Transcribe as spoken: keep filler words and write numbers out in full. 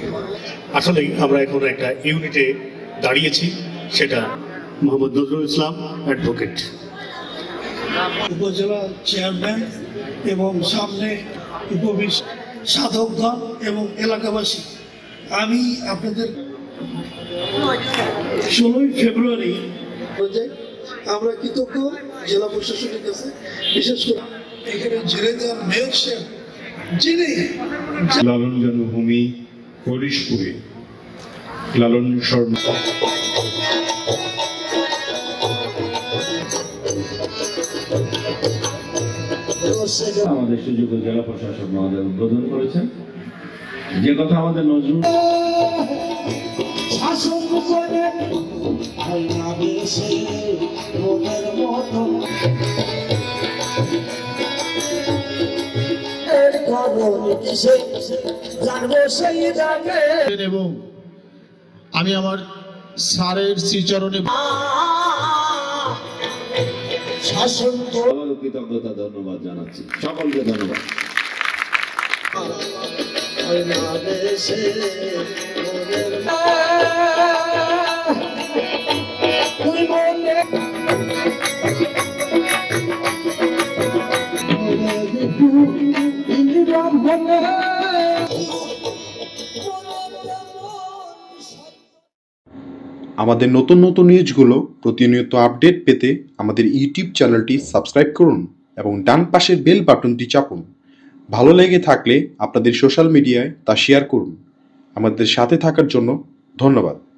আসলে আমরা এখন একটা ইউনিটে দাঁড়িয়েছি, সেটা মোহাম্মদ নজরুল ইসলাম অ্যাডভোকেট, উপজেলা চেয়ারম্যান এবং সামনে উপবিশ সাধকগণ এবং এলাকাবাসী, আমি আপনাদের ষোলোই ফেব্রুয়ারি আমরা কৃতজ্ঞ জেলা প্রশাসনের কাছে, বিশেষ করে এখানে জেলে দেওয়ার মেয়র সাহেব যিনি লালন জন্মভূমি হরিশপুরে লালন শর্মা আমাদের সুযোগ্য জেলা প্রশাসক মহোদয় উদ্বোধন করেছেন। যে কথা আমাদের নজরুল এবং আমি আমার স্যারের শ্রীচরণে কৃতজ্ঞতা ধন্যবাদ জানাচ্ছি, সকলকে ধন্যবাদ। আমাদের নতুন নতুন নিউজগুলো প্রতিনিয়ত আপডেট পেতে আমাদের ইউটিউব চ্যানেলটি সাবস্ক্রাইব করুন এবং ডান পাশের বেল বাটনটি চাপুন। ভালো লেগে থাকলে আপনাদের সোশ্যাল মিডিয়ায় তা শেয়ার করুন। আমাদের সাথে থাকার জন্য ধন্যবাদ।